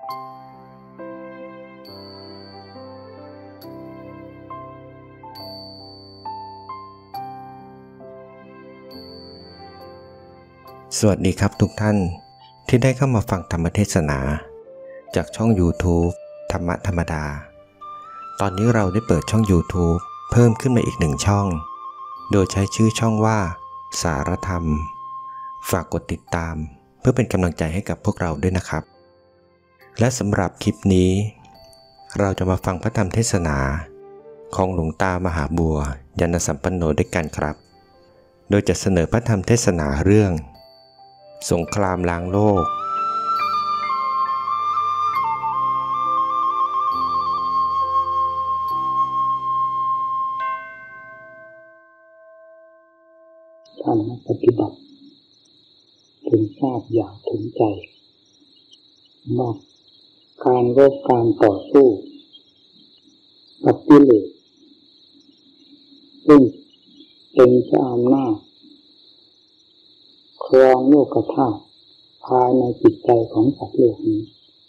สวัสดีครับทุกท่านที่ได้เข้ามาฟังธรรมเทศนาจากช่อง YouTube ธรรมะธรรมดาตอนนี้เราได้เปิดช่อง YouTube เพิ่มขึ้นมาอีกหนึ่งช่องโดยใช้ชื่อช่องว่าสารธรรมฝากกดติดตามเพื่อเป็นกำลังใจให้กับพวกเราด้วยนะครับและสำหรับคลิปนี้เราจะมาฟังพระธรรมเทศนาของหลวงตามหาบัวยานสัมปันโนด้วยกันครับโดยจะเสนอพระธรรมเทศนาเรื่องสงครามล้างโลกท่านนักปฏิบัติถึงทราบอย่างถึงใจว่าการรบการต่อสู้กับกิเลสซึ่งเป็นเจ้าอำนาจครองโลกธาตุภายในจิตใจของสัตว์โลกนี้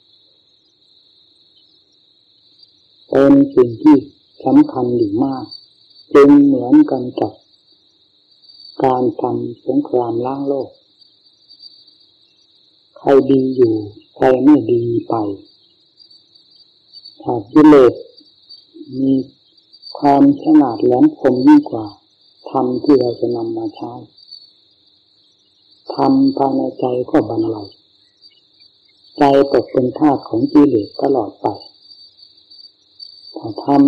เป็นสิ่งที่สำคัญอยู่มากจึงเหมือนกันกับการทำสงครามล้างโลกใครดีอยู่ใครไม่ดีไปถ้ากิเลสมีความฉลาดแหลมคมยิ่งกว่าธรรมที่เราจะนำมาใช้ธรรมภายในใจก็บันไลใจตกเป็นทาสของกิเลสตลอดไปถ้าธรรม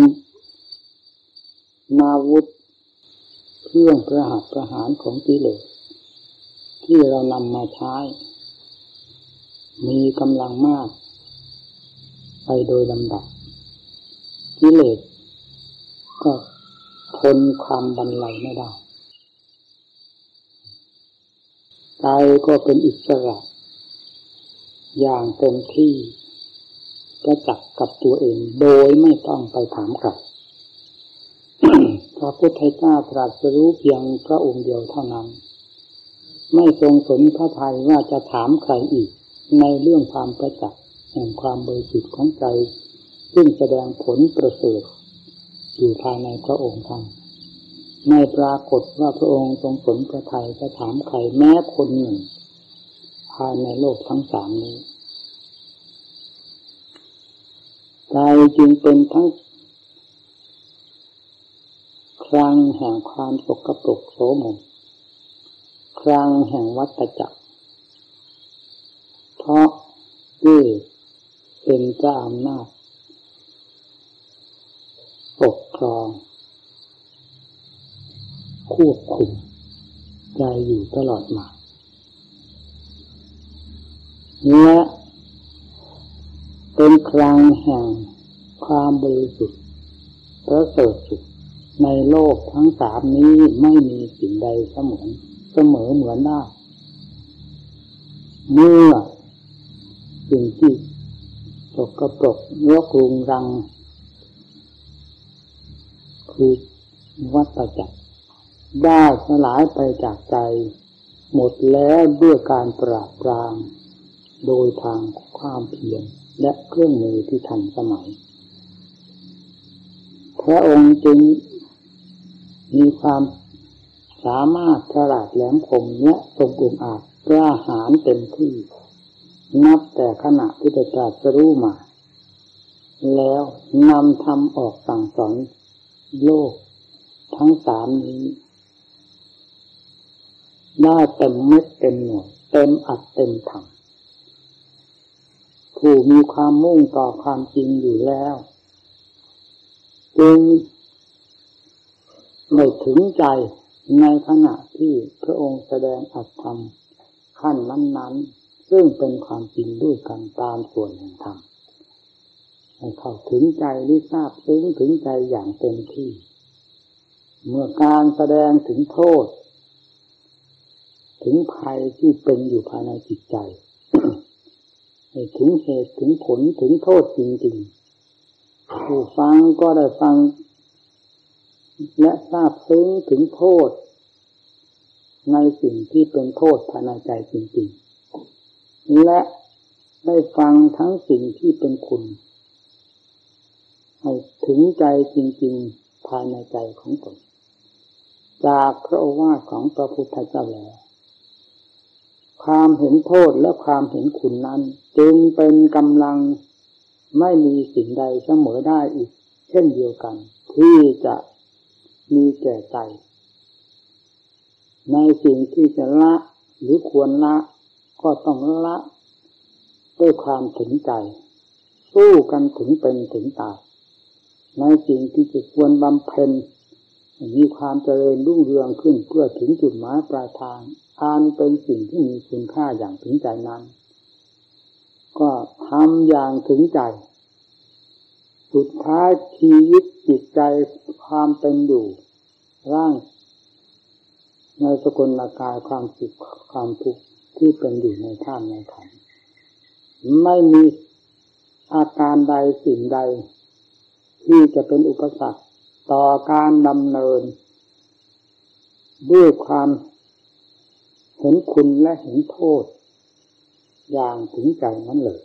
นาวุธเครื่องประหัตประหารของกิเลสที่เรานำมาใช้มีกำลังมากไปโดยลำดับกิเลสก็ทนความบันไลไม่ได้ใจก็เป็นอิสระอย่างเต็มที่ประจักษ์กับตัวเองโดยไม่ต้องไปถามใคร พระพุทธเจ้าตรัสรู้เพียงพระองค์เดียวเท่านั้นไม่ทรงสนพระทัยว่าจะถามใครอีกในเรื่องความประจักษ์แห่งความบริสุทธิ์ของใจซึ่งแสดงผลประเสริฐอยู่ภายในพระองค์ท่านไม่ปรากฏว่าพระองค์ทรงสนพระทัยจะถามใครแม้คนหนึ่งภายในโลกทั้งสามนี้ใจจึงเป็นทั้งคลังแห่งความสกปรกโสมมคลังแห่งวัฏจักรเพราะด้วยเป็นเจ้าอำนาจปกครองควบคุมใจอยู่ตลอดมาและเป็นคลังแห่งความบริสุทธิ์ประเสริฐสุดในโลกทั้งสามนี้ไม่มีสิ่งใดเสมอเหมือนได้เมื่อสิ่งที่สกปรกรกรุงรังคือวัฏจักรได้สลายไปจากใจหมดแล้วด้วยการปราบปรามโดยทางความเพียรและเครื่องมือที่ทันสมัยพระองค์จึงมีความสามารถฉลาดแหลมคมและทรงองอาจกล้าหาญเต็มที่นับแต่ขณะที่ได้ตรัสรู้มาแล้วนำธรรมออกสั่งสอนโลกทั้งสามนี้ได้เต็มเม็ดเต็มหน่วยเต็มอัดเต็มถังผู้มีความมุ่งต่อความจริงอยู่แล้วจึงไม่ถึงใจในขณะที่พระองค์แสดงอัตธรรมขั้นนั้นๆซึ่งเป็นความจริงด้วยกันตามส่วนแห่งธรรมให้เข้าถึงใจหรือทราบซึ้งถึงใจอย่างเต็มที่เมื่อการแสดงถึงโทษถึงภัยที่เป็นอยู่ภายในจิตใจ ให้ถึงเหตุถึงผลถึงโทษจริงๆผู้ฟังก็ได้ฟังและทราบซึ้งถึงโทษในสิ่งที่เป็นโทษภายในใจจริงๆและได้ฟังทั้งสิ่งที่เป็นคุณให้ถึงใจจริงๆภายในใจของตนจากพระโอวาทของพระพุทธเจ้าแล้วความเห็นโทษและความเห็นคุณนั้นจึงเป็นกำลังไม่มีสิ่งใดเสมอได้อีกเช่นเดียวกันที่จะมีแก่ใจในสิ่งที่จะละหรือควรละก็ต้องละด้วยความถึงใจสู้กันถึงเป็นถึงตายในสิ่งที่จะควรบำเพ็ญมีความเจริญรุ่งเรืองขึ้นเพื่อถึงจุดหมายปลายทางอันเป็นสิ่งที่มีคุณค่าอย่างถึงใจนั้นก็ทำอย่างถึงใจสุดท้ายชีวิตจิตใจความเป็นอยู่ร่างในสกุลกายความสุขความทุกข์ที่เป็นอยู่ในธาตุในขันธ์ไม่มีอาการใดสิ่งใดที่จะเป็นอุปสรรคต่อการดำเนินด้วยความเห็นคุณและเห็นโทษอย่างถึงใจนั้นเลย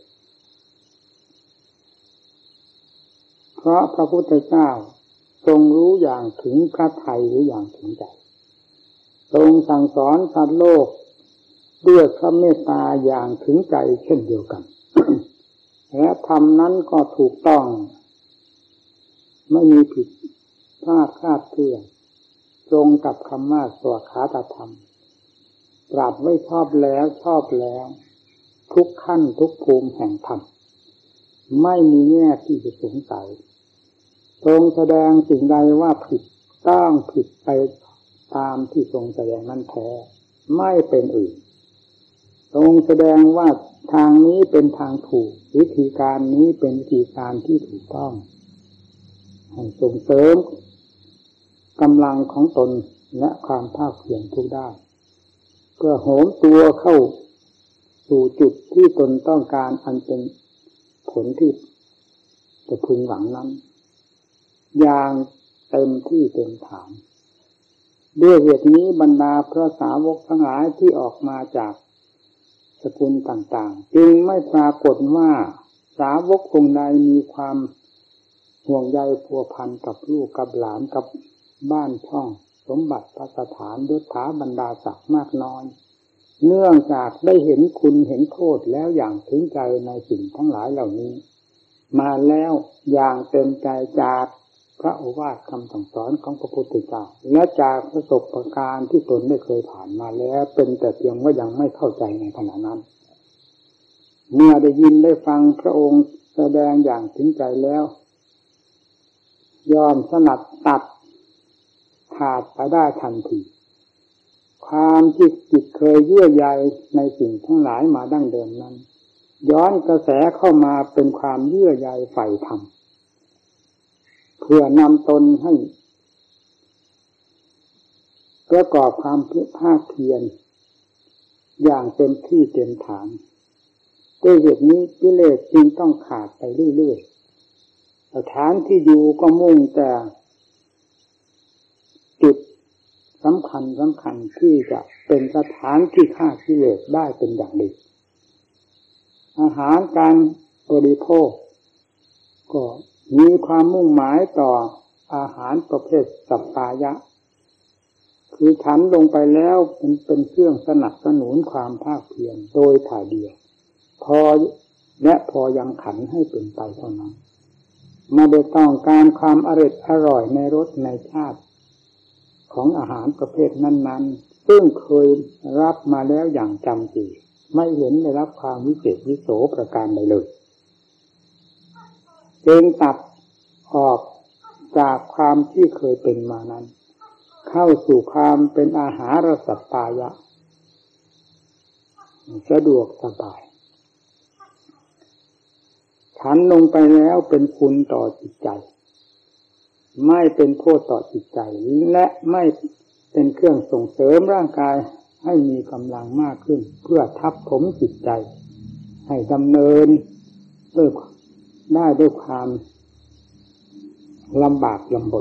เพราะพระพุทธเจ้าทรงรู้อย่างถึงพระทัยหรืออย่างถึงใจทรงสั่งสอนสัตว์โลกด้วยพระเมตตาอย่างถึงใจเช่นเดียวกัน และธรรมนั้นก็ถูกต้องไม่มีผิดพลาดคลาดเคลื่อนตรงกับคำว่าสวขาตธรรมตรัสไว้ชอบแล้วทุกขั้นทุกภูมิแห่งธรรมไม่มีแง่ที่จะสงสัยทรงแสดงสิ่งใดว่าผิดต้องผิดไปตามที่ทรงแสดงนั้นแท้ไม่เป็นอื่นทรงแสดงว่าทางนี้เป็นทางถูกวิธีการนี้เป็นวิธีการที่ถูกต้องให้ส่งเสริมกำลังของตนและความภาคเพียรทุกด้านเพื่อโหมตัวเข้าสู่จุดที่ตนต้องการอันเป็นผลที่จะพึงหวังนั้นอย่างเต็มที่เต็มฐานด้วยเหตุนี้บรรดาพระสาวกทั้งหลายที่ออกมาจากสกุลต่างๆจึงไม่ปรากฏว่าสาวกองค์ใดมีความห่วงใยพัวพันกับลูกกับหลานกับบ้านช่องสมบัติภัสถานยศถาบรรดาศักดิ์มากน้อยเนื่องจากได้เห็นคุณเห็นโทษแล้วอย่างถึงใจในสิ่งทั้งหลายเหล่านี้มาแล้วอย่างเต็มใจจากพระโอวาทคำสั่งสอนของพระพุทธเจ้าและจากประสบการณ์ที่ตนได้เคยผ่านมาแล้วเป็นแต่เพียงว่ายังไม่เข้าใจในขณะนั้นเมื่อได้ยินได้ฟังพระองค์แสดงอย่างถึงใจแล้วยอมสลัดตัดขาดไปได้ทันทีความที่จิตเคยเยื่อใยในสิ่งทั้งหลายมาดั้งเดิมนั้นย้อนกระแสเข้ามาเป็นความเยื่อใยใฝ่ธรรมเพื่อนำตนให้ประกอบความภาคเพียรอย่างเต็มที่เต็มฐานด้วยเหตุนี้กิเลสจึงต้องขาดไปเรื่อยๆสถานที่อยู่ก็มุ่งแต่จุดสำคัญที่จะเป็นสถานที่ฆ่ากิเลสได้เป็นอย่างดีอาหารการบริโภคก็มีความมุ่งหมายต่ออาหารประเภทสัปปายะคือฉันลงไปแล้วเป็นเครื่องสนับสนุนความภาคเพียรโดยถ่ายเดียวพอยังขันให้เป็นไปเท่านั้นไม่ได้ต้องการความอร่อยในรสในชาติของอาหารประเภทนั้นๆซึ่งเคยรับมาแล้วอย่างจำจีไม่เห็นได้รับความวิเศษวิโสประการใดเลยจึงตัดออกจากความที่เคยเป็นมานั้นเข้าสู่ความเป็นอาหารสัปปายะสะดวกสบายฉันลงไปแล้วเป็นคุณต่อจิตใจไม่เป็นโทษต่อจิตใจและไม่เป็นเครื่องส่งเสริมร่างกายให้มีกำลังมากขึ้นเพื่อทับถมจิตใจให้ดำเนินด้วยความลำบากลำบน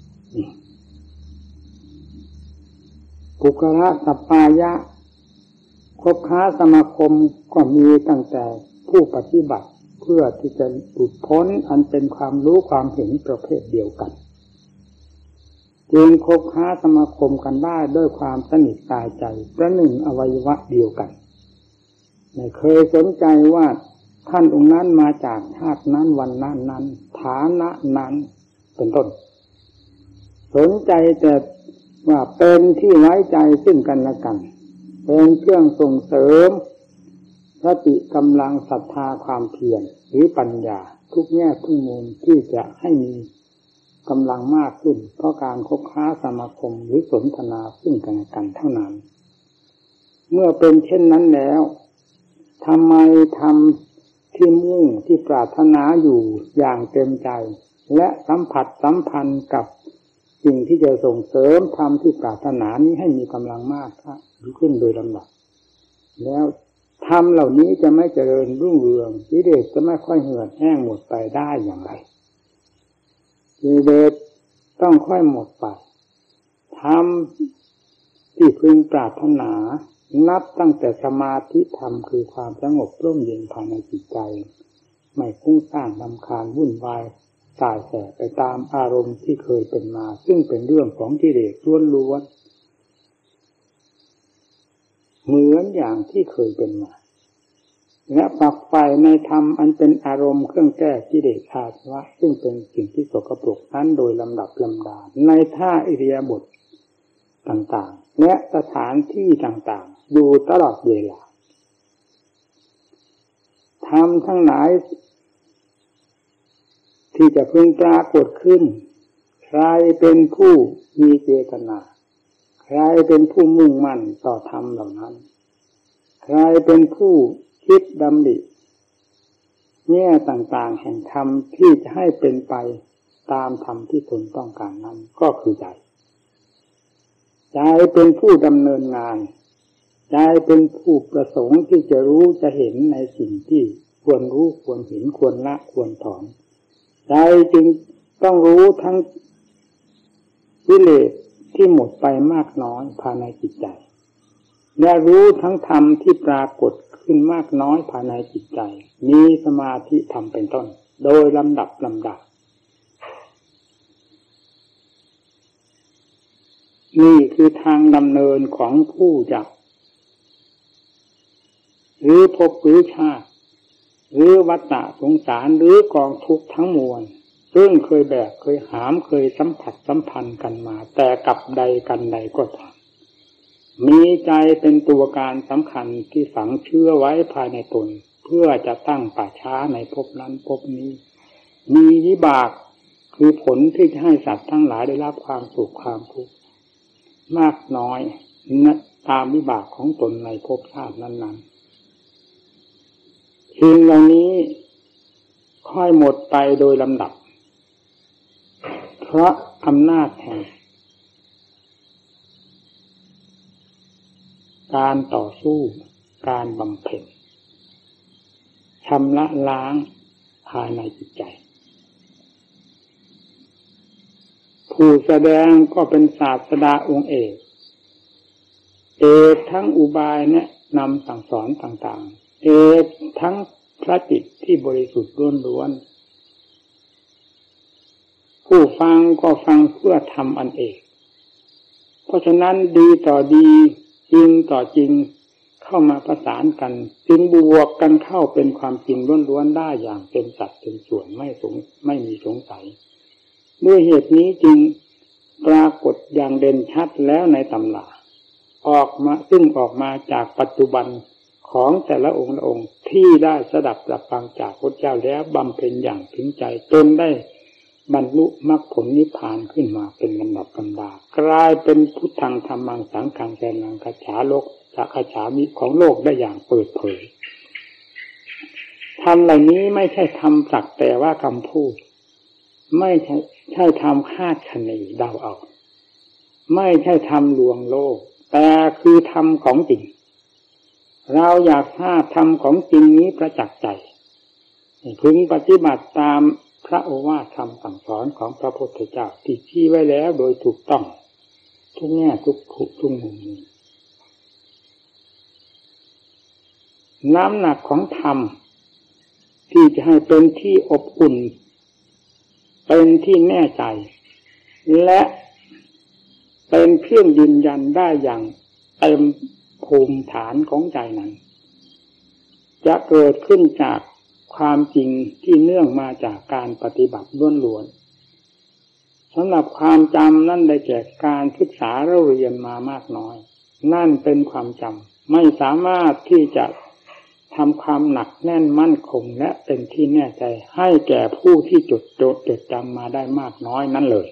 ปุคละสัปปายะคบค้าสมาคมก็มีตั้งแต่ผู้ปฏิบัติเพื่อที่จะหลุดพ้นอันเป็นความรู้ความเห็นประเภทเดียวกันจึงคบค้าสมาคมกันได้ด้วยความสนิทตายใจประหนึ่งอวัยวะเดียวกันไม่เคยสนใจว่าท่านองค์นั้นมาจากชาตินั้นวันนั้นนั้นฐานะนั้นเป็นต้นสนใจแต่ว่าเป็นที่ไว้ใจซึ่งกันและกันเป็นเครื่องส่งเสริมสติกำลังศรัทธาความเพียรหรือปัญญาทุกแง่ทุกมุมที่จะให้มีกำลังมากขึ้นเพราะการคบค้าสมาคมหรือสนทนาซึ่งกันและกันเท่านั้นเมื่อเป็นเช่นนั้นแล้วทำไมทำที่มุ่งที่ปรารถนาอยู่อย่างเต็มใจและสัมผัสสัมพันธ์กับสิ่งที่จะส่งเสริมทำที่ปรารถนานี้ให้มีกำลังมากขึ้นโดยลำดับแล้วธรรมเหล่านี้จะไม่เจริญรุ่งเรืองกิเลสจะไม่ค่อยเหือดแห้งหมดไปได้อย่างไรกิเลสต้องค่อยหมดไปธรรมที่พึงปรารถนานับตั้งแต่สมาธิธรรมคือความสงบร่มเย็นภายในจิตใจไม่ฟุ้งซ่านรำคาญวุ่นวายสายแสไปตามอารมณ์ที่เคยเป็นมาซึ่งเป็นเรื่องของกิเลสล้วนๆเหมือนอย่างที่เคยเป็นมาและฝักใฝ่ในธรรมอันเป็นอารมณ์เครื่องแก้กิเลสอาสวะซึ่งเป็นสิ่งที่สกปรกนั้นโดยลำดับลำดาในท่าอิริยาบถต่างๆและสถานที่ต่างๆอยู่ตลอดเวลาธรรมทั้งหลายที่จะพึงปรากฏขึ้นใครเป็นผู้มีเจตนาใครเป็นผู้มุ่งมั่นต่อธรรมเหล่านั้นใครเป็นผู้คิดดำริแง่ต่างๆแห่งธรรมที่จะให้เป็นไปตามธรรมที่ตนต้องการนั้นก็คือใจเป็นผู้ดำเนินงานใจเป็นผู้ประสงค์ที่จะรู้จะเห็นในสิ่งที่ควรรู้ควรเห็นควรละควรถอนใจจึงต้องรู้ทั้งกิเลสที่หมดไปมากน้อยภายในจิตใจและรู้ทั้งธรรมที่ปรากฏขึ้นมากน้อยภายในจิตใจมีสมาธิธรรมเป็นต้นโดยลำดับลำดับนี่คือทางดำเนินของผู้จะหรือภพหรือชาติหรือวัฏฏะสงสารหรือกองทุกข์ทั้งมวลซึ่งเคยแบกเคยหามเคยสัมผัสสัมพันธ์กันมาแต่กับใดกันใดก็ตามมีใจเป็นตัวการสำคัญที่ฝังเชื่อไว้ภายในตนเพื่อจะตั้งป่าช้าในภพนั้นภพนี้มีวิบากคือผลที่จะให้สัตว์ทั้งหลายได้รับความสุขความทุกข์มากน้อยตามวิบากของตนในภพชาตินั้นๆสิ่งเหล่านี้ค่อยหมดไปโดยลำดับเพราะอำนาจแห่งการต่อสู้การบำเพ็ญชำระล้างภายในจิตใจผู้แสดงก็เป็นศาสดาองค์เอกทั้งอุบายแนะนำสั่งสอนต่างๆทั้งพระจิตที่บริสุทธิ์ล้วนๆผู้ฟังก็ฟังเพื่อทำอันเอกเพราะฉะนั้นดีต่อดีจริงต่อจริงเข้ามาประสานกันจึงบวกกันเข้าเป็นความจริงล้วนๆได้อย่างเป็นสัดเป็นส่วนไม่มีสงสัยด้วยเหตุนี้จึงปรากฏอย่างเด่นชัดแล้วในตำราออกมาจากปัจจุบันของแต่ละองค์ละองค์ที่ได้สดับรับฟังจากพระเจ้าแล้วบำเพ็ญอย่างถึงใจจนได้บรรลุมรรคผลนิพพานขึ้นมาเป็นลำดับลำดากลายเป็นพุทธังธัมมังสังฆังแสนังคัจฉาโลกจะคัจฉามิของโลกได้อย่างเปิดเผยธรรมเหล่านี้ไม่ใช่ธรรมสักแต่ว่าคำพูดไม่ใช่ธรรมคาดคะเนเดาเอาไม่ใช่ธรรมลวงโลกแต่คือธรรมของจริงเราอยากทราบธรรมของจริงนี้ประจักษ์ใจพึงปฏิบัติตามพระโอวาทคำสั่งสอนของพระพุทธเจ้าที่ชี้ไว้แล้วโดยถูกต้องทุกแง่ทุกมุมน้ำหนักของธรรมที่จะให้เป็นที่อบอุ่นเป็นที่แน่ใจและเป็นเครื่องยืนยันได้อย่างเต็มภูมิฐานของใจนั้นจะเกิดขึ้นจากความจริงที่เนื่องมาจากการปฏิบัติล้วนๆสำหรับความจำนั่นได้แก่การศึกษาเราเรียนมามากน้อยนั่นเป็นความจำไม่สามารถที่จะทำความหนักแน่นมั่นคงและเป็นที่แน่ใจให้แก่ผู้ที่จดจำมาได้มากน้อยนั่นเลย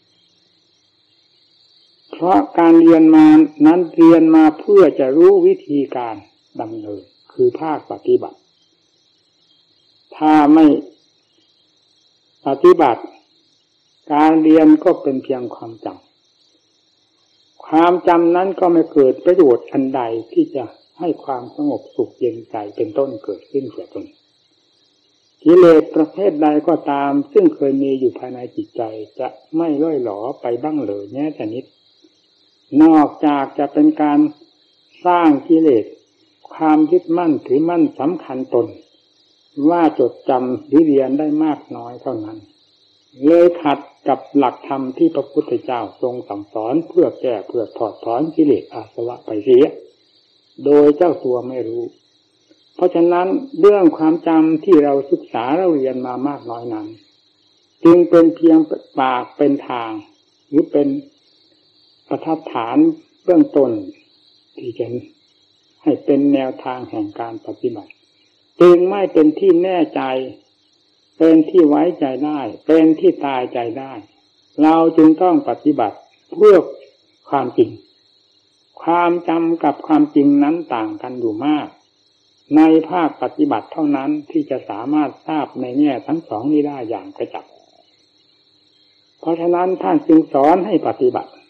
เพราะการเรียนมานั้นเรียนมาเพื่อจะรู้วิธีการดำเนินคือภาคปฏิบัติถ้าไม่ปฏิบัติการเรียนก็เป็นเพียงความจำความจำนั้นก็ไม่เกิดประโยชน์อันใดที่จะให้ความสงบสุขเย็นใจเป็นต้นเกิดขึ้นเสียตนกิเลสประเภทใดก็ตามซึ่งเคยมีอยู่ภายในจิตใจจะไม่ล่อยหลอไปบ้างเลยแม้แต่นิดนอกจากจะเป็นการสร้างกิเลสความยึดมั่นถือมั่นสำคัญตนว่าจดจำหรือเรียนได้มากน้อยเท่านั้นเลยขัดกับหลักธรรมที่พระพุทธเจ้าทรงสั่งสอนเพื่อแก้เพื่อถอดถอนกิเลสอาสวะไปเสียโดยเจ้าตัวไม่รู้เพราะฉะนั้นเรื่องความจำที่เราศึกษาเราเรียนมามากน้อยนั้นจึงเป็นเพียงปากเป็นทางหรือเป็นประทัดฐานเบื้องต้นที่จะให้เป็นแนวทางแห่งการปฏิบัติจึงไม่เป็นที่แน่ใจเป็นที่ไว้ใจได้เป็นที่ตายใจได้เราจึงต้องปฏิบัติเพื่อความจริงความจำกับความจริงนั้นต่างกันอยู่มากในภาคปฏิบัติเท่านั้นที่จะสามารถทราบในแง่ทั้งสองนี้ได้อย่างกระจ่างเพราะฉะนั้นท่านจึงสอนให้ปฏิบัติ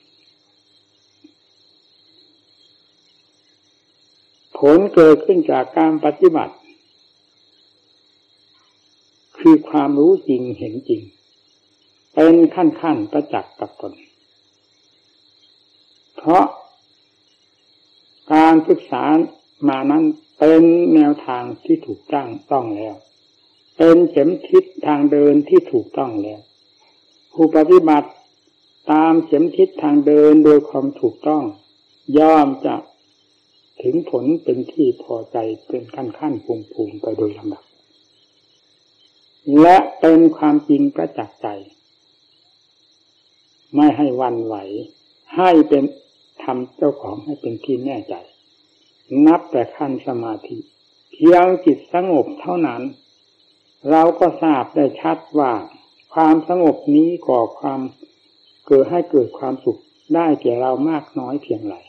ผลเกิดขึ้นจากการปฏิบัติคือความรู้จริงเห็นจริงเป็นขั้นๆประจักษ์กับตนเพราะการศึกษามานั้นเป็นแนวทางที่ถูกต้องแล้วเป็นเข็มทิศทางเดินที่ถูกต้องแล้วผู้ปฏิบัติตามเข็มทิศทางเดินโดยความถูกต้องย่อมจะถึงผลเป็นที่พอใจเป็นขั้นๆภูมิๆไปโดยลำดับและเป็นความจริงประจักษ์ใจไม่ให้หวั่นไหวให้เป็นทำเจ้าของให้เป็นที่แน่ใจนับแต่ขั้นสมาธิเพียงจิตสงบเท่านั้นเราก็ทราบได้ชัดว่าความสงบนี้ก่อความให้เกิดความสุขได้แก่เรามากน้อยเพียงไร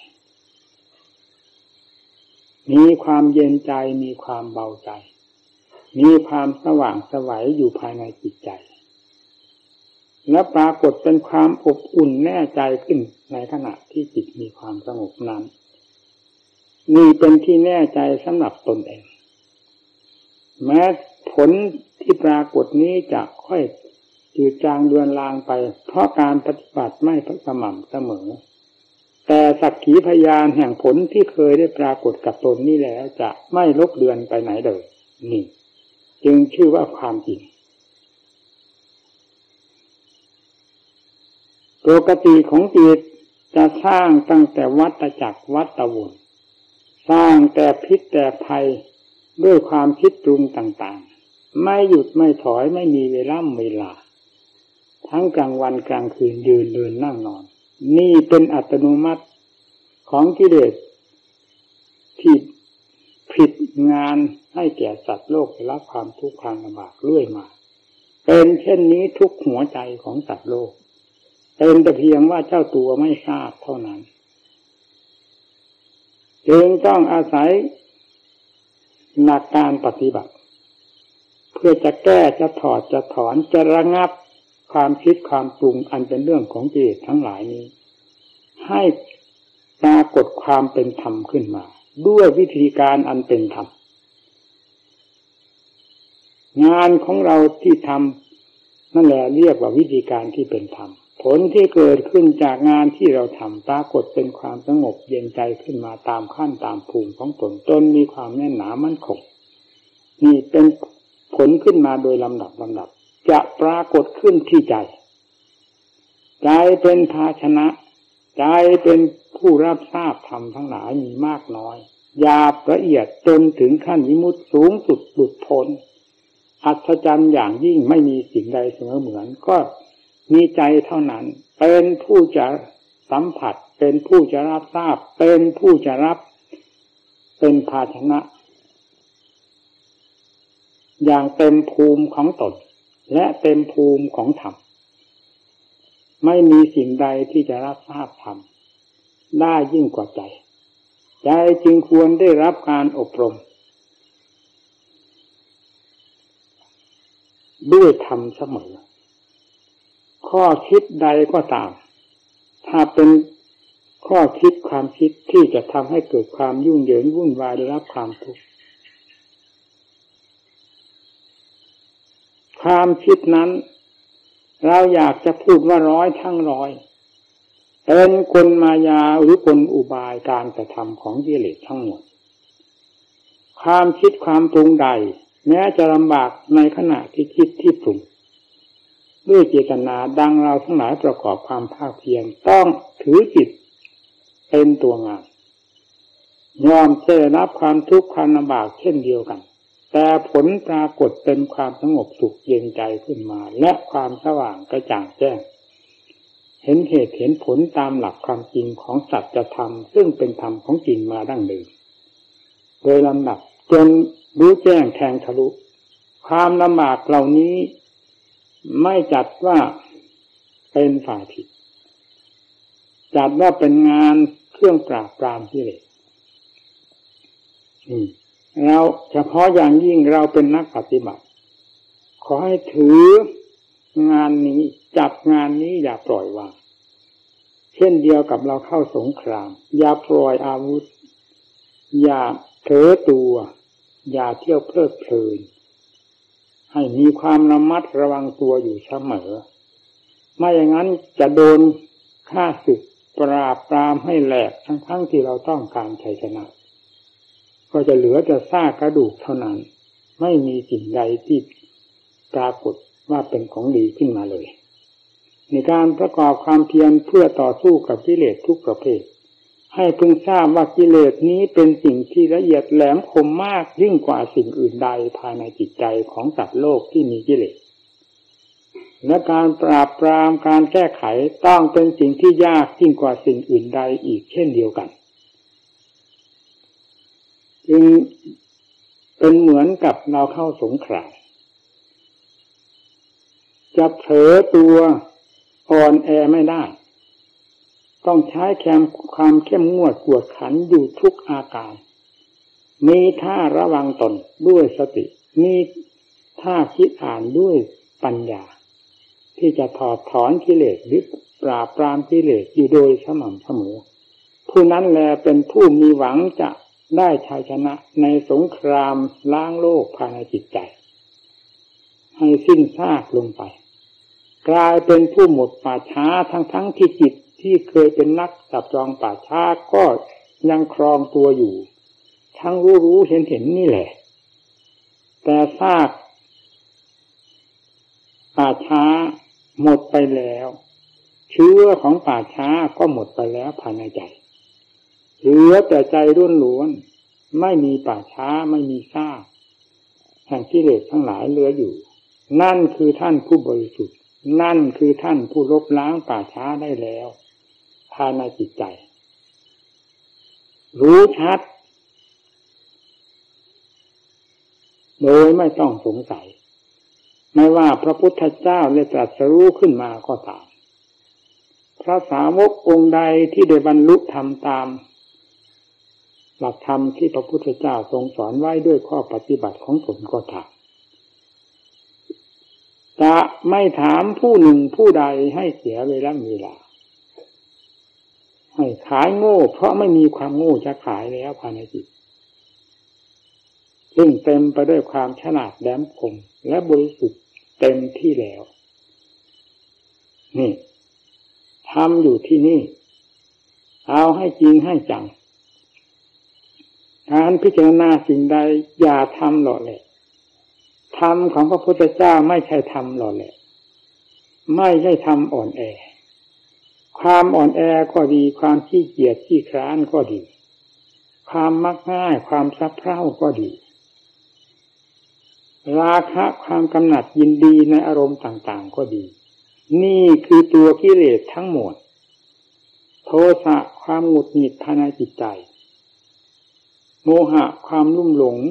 มีความเย็นใจมีความเบาใจมีความสว่างไสวอยู่ภายในจิตใจและปรากฏเป็นความอบอุ่นแน่ใจขึ้นในขณะที่จิตมีความสงบนั้นนี่เป็นที่แน่ใจสำหรับตนเองแม้ผลที่ปรากฏนี้จะค่อยจืดจางเลือนลางไปเพราะการปฏิบัติไม่สม่ำเสมอแต่สักขีพยานแห่งผลที่เคยได้ปรากฏกับตนนี้แล้วจะไม่ลบเลือนไปไหนเลยนี่จึงชื่อว่าความจริงปกติของจิตจะสร้างตั้งแต่วัฏจักรวัฏวนสร้างแต่พิษแต่ภัยด้วยความคิดปรุงต่างๆไม่หยุดไม่ถอยไม่มีเวลาทั้งกลางวันกลางคืนยืนเดินนั่งนอนนี่เป็นอัตโนมัติของกิเลสที่ผิดงานให้แก่สัตว์โลกได้รับความทุกข์ความลำบากเรื่อยมาเป็นเช่นนี้ทุกหัวใจของสัตว์โลกเป็นแต่เพียงว่าเจ้าตัวไม่ทราบเท่านั้นจึงต้องอาศัยหลักการปฏิบัติเพื่อจะแก้จะถอดจะถอนจะระงับความคิดความปรุงอันเป็นเรื่องของกิเลสทั้งหลายนี้ให้ปรากฏความเป็นธรรมขึ้นมาด้วยวิธีการอันเป็นธรรมงานของเราที่ทำนั่นแหละเรียกว่าวิธีการที่เป็นธรรมผลที่เกิดขึ้นจากงานที่เราทำปรากฏเป็นความสงบเย็นใจขึ้นมาตามขั้นตามภูมิของตนจนมีความแน่นหนามั่นคงนี่เป็นผลขึ้นมาโดยลำดับจะปรากฏขึ้นที่ใจใจเป็นภาชนะใจเป็นผู้รับทราบธรรมทั้งหลายมีมากน้อยหยาบละเอียดจนถึงขั้นวิมุตติสูงสุดหลุดพ้นอัศจรรย์อย่างยิ่งไม่มีสิ่งใดเสมอเหมือนก็มีใจเท่านั้นเป็นผู้จะสัมผัสเป็นผู้จะรับทราบเป็นผู้จะรับเป็นภาชนะอย่างเต็มภูมิของตนและเต็มภูมิของธรรมไม่มีสิ่งใดที่จะรับทราบธรรมได้ยิ่งกว่าใจใจจึงควรได้รับการอบรมด้วยธรรมเสมอข้อคิดใดก็ตามถ้าเป็นข้อคิดความคิดที่จะทำให้เกิดความยุ่งเหยิงวุ่นวายได้รับความทุกข์ความคิดนั้นเราอยากจะพูดว่าร้อยทั้งร้อยเป็นกลมายาหรือกลอุบายการกระทำของกิเลสทั้งหมดความคิดความปรุงใดแม้จะลำบากในขณะที่คิดที่ปรุงด้วยเจตนาดังเราทั้งหลายประกอบความภาคเพียรต้องถือจิตเป็นตัวงานยอมได้รับความทุกข์ความลำบากเช่นเดียวกันแต่ผลปรากฏเป็นความสงบสุขเย็นใจขึ้นมาและความสว่างกระจ่างแจ้งเห็นเหตุเห็นผลตามหลักความจริงของสัจธรรมซึ่งเป็นธรรมของจริงมาดั้งเดิมโดยลำดับจนรู้แจ้งแทงทะลุความลำบากเหล่านี้ไม่จัดว่าเป็นฝ่ายผิดจัดว่าเป็นงานเครื่องปราบปรามกิเลสเราเฉพาะอย่างยิ่งเราเป็นนักปฏิบัติขอให้ถืองานนี้จับงานนี้อย่าปล่อยวางเช่นเดียวกับเราเข้าสงครามอย่าปล่อยอาวุธอย่าเผลอตัวอย่าเที่ยวเพลิดเพลินให้มีความระมัดระวังตัวอยู่เสมอไม่อย่างนั้นจะโดนฆ่าศึกปราบปรามให้แหลกทั้งที่เราต้องการชัยชนะก็จะเหลือแต่ซากกระดูกเท่านั้นไม่มีสิ่งใดที่ปรากฏว่าเป็นของดีขึ้นมาเลยในการประกอบความเพียรเพื่อต่อสู้กับกิเลสทุกประเภทให้พึงทราบว่ากิเลสนี้เป็นสิ่งที่ละเอียดแหลมคมมากยิ่งกว่าสิ่งอื่นใดภายในจิตใจของสัตว์โลกที่มีกิเลสและการปราบปรามการแก้ไขต้องเป็นสิ่งที่ยากยิ่งกว่าสิ่งอื่นใดอีกเช่นเดียวกันจึงเป็นเหมือนกับเราเข้าสงครามจะเผลอตัวอ่อนแอไม่ได้ต้องใช้ความเข้มงวดกวดขันอยู่ทุกอาการมีท่าระวังตนด้วยสติมีท่าคิดอ่านด้วยปัญญาที่จะถอดถอนกิเลสหรือปราบปรามกิเลสอยู่โดยสม่ำเสมอผู้นั้นแลเป็นผู้มีหวังจะได้ชัยชนะในสงครามล้างโลกภายในจิตใจให้สิ้นซากลงไปกลายเป็นผู้หมดป่าช้าทั้งที่จิตที่เคยเป็นนักจับจองป่าช้าก็ยังครองตัวอยู่ทั้งรู้เห็นนี่แหละแต่ซากป่าช้าหมดไปแล้วเชื้อของป่าช้าก็หมดไปแล้วภายในใจเหลือแต่ใจล้วนๆไม่มีป่าช้าไม่มีซากแห่งกิเลสทั้งหลายเหลืออยู่นั่นคือท่านผู้บริสุทธิ์นั่นคือท่านผู้ลบล้างป่าช้าได้แล้วภายในจิตใจรู้ชัดโดยไม่ต้องสงสัยไม่ว่าพระพุทธเจ้าได้ตรัสรู้ขึ้นมาก็ตามพระสาวกองค์ใดที่ได้บรรลุธรรมตามหลักธรรมที่พระพุทธเจ้าทรงสอนไว้ด้วยข้อปฏิบัติของตนก็ตามจะไม่ถามผู้หนึ่งผู้ใดให้เสียเวลาให้ขายโง่เพราะไม่มีความโง่จะขายแล้วภายในจิตซึ่งเต็มไปด้วยความฉลาดแหลมคมและบริสุทธิ์เต็มที่แล้วนี่ทำอยู่ที่นี่เอาให้จริงให้จังการพิจารณาสิ่งใดอย่าทำหล่อแหละธรรมของพระพุทธเจ้าไม่ใช่ธรรมหล่อแหละไม่ใช่ธรรมอ่อนแอความอ่อนแอก็ดีความขี้เกียจขี้คร้านก็ดีความมักง่ายความสับเพร่าก็ดีราคะความกำหนัดยินดีในอารมณ์ต่างๆก็ดีนี่คือตัวกิเลสทั้งหมดโทสะความหงุดหงิดภายในจิตใจโมหะความลุ่มหลง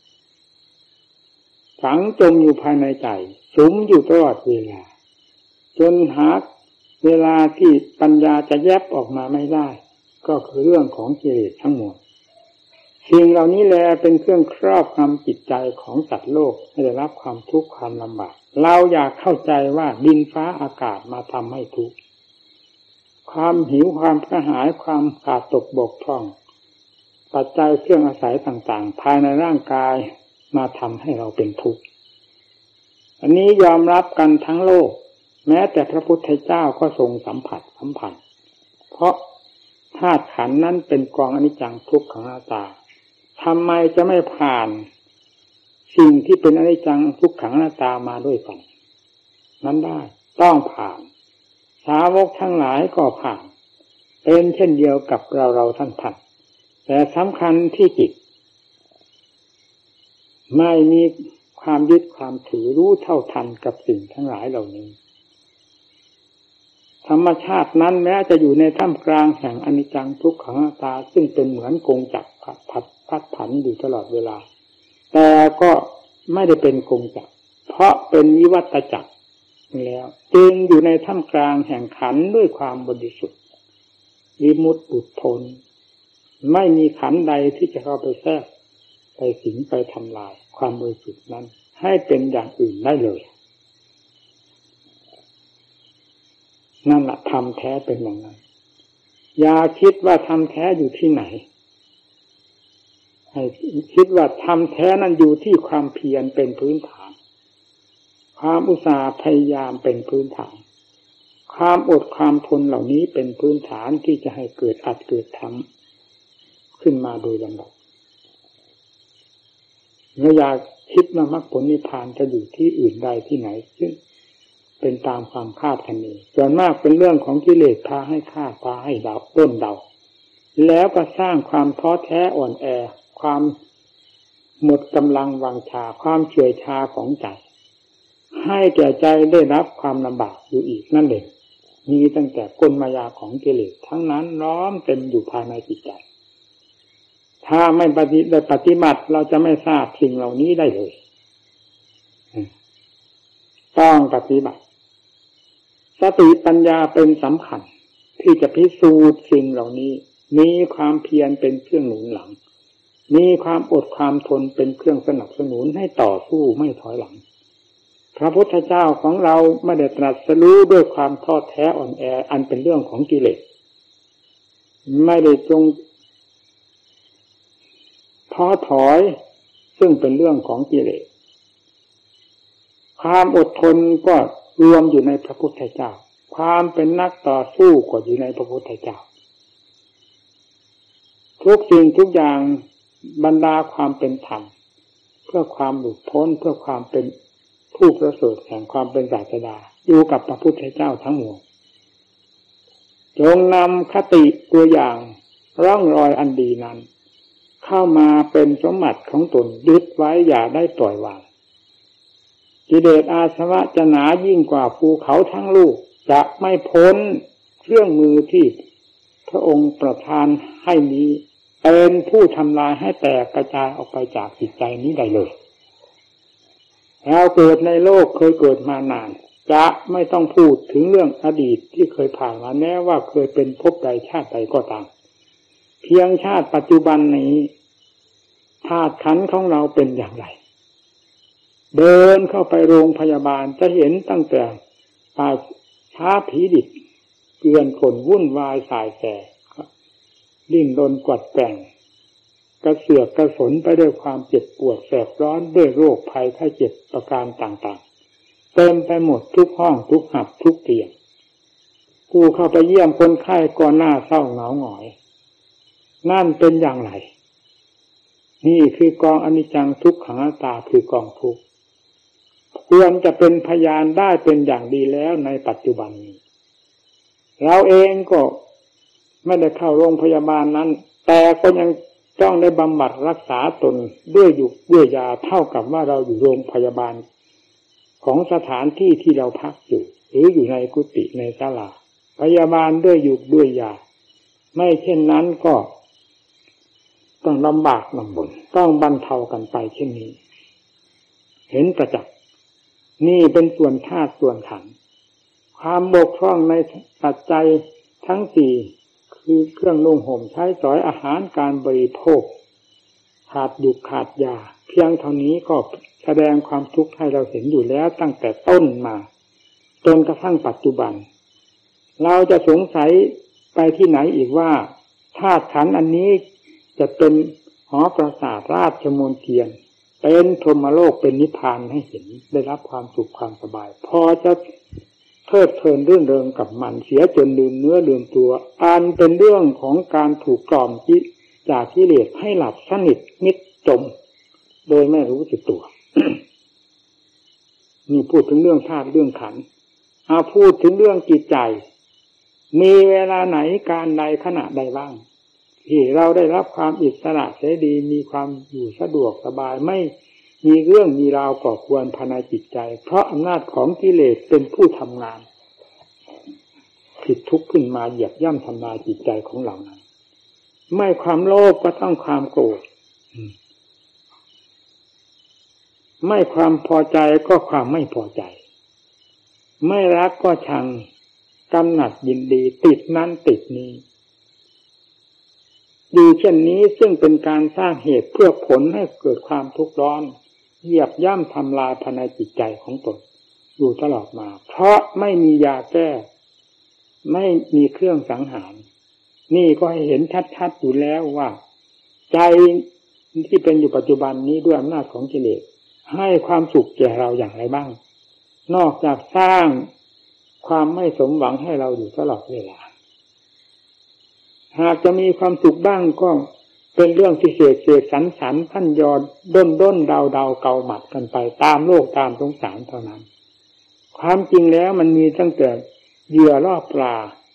ฝังจมอยู่ภายในใจสุมอยู่ตลอดเวลาจนหาเวลาที่ปัญญาจะแยบออกมาไม่ได้ก็คือเรื่องของกิเลสทั้งหมดสิ่งเหล่านี้แลเป็นเครื่องครอบงำจิตใจของสัตว์โลกให้ได้รับความทุกข์ความลำบากเราอยากเข้าใจว่าดินฟ้าอากาศมาทำให้ทุกข์ความหิวความกระหายความขาดตกบกพร่องปัจจัยเครื่องอาศัยต่างๆภายในร่างกายมาทำให้เราเป็นทุกข์อันนี้ยอมรับกันทั้งโลกแม้แต่พระพุทธเจ้าก็ทรงสัมผัสเพราะธาตุขันธ์นั้นเป็นกองอนิจจังทุกขังอนัตตาทำไมจะไม่ผ่านสิ่งที่เป็นอนิจจังทุกขังอนัตตามาด้วยกันนั้นได้ต้องผ่านสาวกทั้งหลายก็ผ่านเป็นเช่นเดียวกับเราท่านแต่สำคัญที่จิตไม่มีความยึดความถือรู้เท่าทันกับสิ่งทั้งหลายเหล่านี้ธรรมชาตินั้นแม้จะอยู่ในท่ามกลางแห่งอนิจจังทุกขังอนัตตาซึ่งเป็นเหมือนกงจักรพัดผันอยู่ตลอดเวลาแต่ก็ไม่ได้เป็นกงจักรเพราะเป็นวิวัฏจักรแล้วจึงอยู่ในท่ามกลางแห่งขันธ์ด้วยความบริสุทธิ์วิมุตติอุดพ้นไม่มีขันธ์ใดที่จะเข้าไปแทรกไปสิงไปทำลายความบริสุทธิ์นั้นให้เป็นอย่างอื่นได้เลยนั่นแหละธรรมแท้เป็นอย่างนั้นอย่าคิดว่าธรรมแท้อยู่ที่ไหนให้คิดว่าธรรมแท้นั้นอยู่ที่ความเพียรเป็นพื้นฐานความอุตสาห์พยายามเป็นพื้นฐานความอดความทนเหล่านี้เป็นพื้นฐานที่จะให้เกิดอัตเกิดธรรมขึ้นมาโดยลำดับไม่อยากคิดว่ามรรคผลนิพพานจะอยู่ที่อื่นใดที่ไหนซึ่งเป็นตามความคาดคะเนส่วนมากเป็นเรื่องของกิเลสพาให้คาดพาให้เดาต้นเดาแล้วก็สร้างความท้อแท้อ่อนแอความหมดกำลังวังชาความเฉื่อยชาของใจให้แก่ใจได้รับความลำบากอยู่อีกนั่นเองมีตั้งแต่กลมายาของกิเลสทั้งนั้นล้อมเต็มอยู่ภายในจิตใจถ้าไม่ปฏิบัติเราจะไม่ทราบสิ่งเหล่านี้ได้เลยต้องปฏิบัติสติปัญญาเป็นสำคัญที่จะพิสูจน์สิ่งเหล่านี้มีความเพียรเป็นเครื่องหนุนหลังมีความอดความทนเป็นเครื่องสนับสนุนให้ต่อสู้ไม่ถอยหลังพระพุทธเจ้าของเราไม่ได้ตรัสรู้ด้วยความท้อแท้อ่อนแออันเป็นเรื่องของกิเลสไม่ได้ทรงท้อถอยซึ่งเป็นเรื่องของกิเลสความอดทนก็รวมอยู่ในพระพุทธเจ้าความเป็นนักต่อสู้ก็อยู่ในพระพุทธเจ้าทุกสิ่งทุกอย่างบรรดาความเป็นธรรมเพื่อความหลุดพ้นเพื่อความเป็นผู้ประเสริฐแห่งความเป็นศาสดาอยู่กับพระพุทธเจ้าทั้งหมดจงนำคติตัวอย่างร่องรอยอันดีนั้นเข้ามาเป็นสมบัติของตนยึดไว้อย่าได้ปล่อยวางกิเลสอาสวะจะหนายิ่งกว่าภูเขาทั้งลูกจะไม่พ้นเครื่องมือที่พระองค์ประทานให้นี้เป็นผู้ทำลายให้แตกกระจายออกไปจากจิตใจนี้ได้เลยเราเกิดในโลกเคยเกิดมานานจะไม่ต้องพูดถึงเรื่องอดีตที่เคยผ่านมาแม้ว่าเคยเป็นภพใดชาติใดก็ตามเพียงชาติปัจจุบันนี้ธาตุขันธ์ของเราเป็นอย่างไรเดินเข้าไปโรงพยาบาลจะเห็นตั้งแต่ป่าช้าผีดิบเกลื่อนกล่นวุ่นวายสายแสดิ้นรนกวัดแกว่งกระเสือกกระสนไปด้วยความเจ็บปวดแสบร้อนด้วยโรคภัยไข้เจ็บประการต่างๆเต็มไปหมดทุกห้องทุกหับทุกเตียงผู้เข้าไปเยี่ยมคนไข้ก็หน้าเศร้าเหงาหงอยนั่นเป็นอย่างไรนี่คือกองอนิจจังทุกขังอนัตตาคือกองทุกข์ควรจะเป็นพยานได้เป็นอย่างดีแล้วในปัจจุบันนี้เราเองก็ไม่ได้เข้าโรงพยาบาลนั้นแต่ก็ยังต้องได้บำบัดรักษาตนด้วยยุกด้วยยาเท่ากับว่าเราอยู่โรงพยาบาลของสถานที่ที่เราพักอยู่หรืออยู่ในกุฏิในศาลาพยาบาลด้วยยุกด้วยยาไม่เช่นนั้นก็ต้องลำบากลำบนต้องบรรเทากันไปเช่นนี้เห็นประจักษ์นี่เป็นส่วนธาตุส่วนขันธ์ความบกพร่องในปัจจัยทั้งสี่คือเครื่องนุ่งห่มใช้สอยอาหารการบริโภคขาดยุกขาดยาเพียงเท่านี้ก็แสดงความทุกข์ให้เราเห็นอยู่แล้วตั้งแต่ต้นมาจนกระทั่งปัจจุบันเราจะสงสัยไปที่ไหนอีกว่าธาตุขันธ์อันนี้จะเป็นหอปราสาทราชมนเทียนเป็นพรหมโลกเป็นนิพพานให้เห็นได้รับความสุขความสบายพอจะเพลิดเพลินรื่นเริงกับมันเสียจนลืมเนื้อลืมตัวอันเป็นเรื่องของการถูกกล่อมจากกิเลสให้หลับสนิทมิดจมโดยไม่รู้สึกตัว นี่พูดถึงเรื่องธาตุเรื่องขันธ์พูดถึงเรื่องจิตใจมีเวลาไหนการใดขณะใดบ้างที่เราได้รับความอิสระเสรีมีความอยู่สะดวกสบายไม่มีเรื่องมีราวก่อควรภายในจิตใจเพราะอำนาจของกิเลสเป็นผู้ทำงานผิดทุกข์ขึ้นมาเหยียบย่ำทำลายจิตใจของเรานั้นไม่ความโลภก็ต้องความโกรธไม่ความพอใจก็ความไม่พอใจไม่รักก็ชังกำหนัดยินดีติดนั้นติดนี้ดีเช่นนี้ซึ่งเป็นการสร้างเหตุเพื่อผลให้เกิดความทุกข์ร้อนเหยียบย่ำทำลายภายในจิตใจของตนอยู่ตลอดมาเพราะไม่มียาแก้ไม่มีเครื่องสังหารนี่ก็ให้เห็นชัดๆอยู่แล้วว่าใจที่เป็นอยู่ปัจจุบันนี้ด้วยอำนาจของกิเลสให้ความสุขแก่เราอย่างไรบ้างนอกจากสร้างความไม่สมหวังให้เราอยู่ตลอดเวลาหากจะมีความสุขบ้างก็เป็นเรื่องที่เสกสรรท่านยอดด้นเดาเกาหมัดกันไปตามโลกตามสงสารเท่านั้นความจริงแล้วมันมีตั้งแต่เหยื่อล่อปลา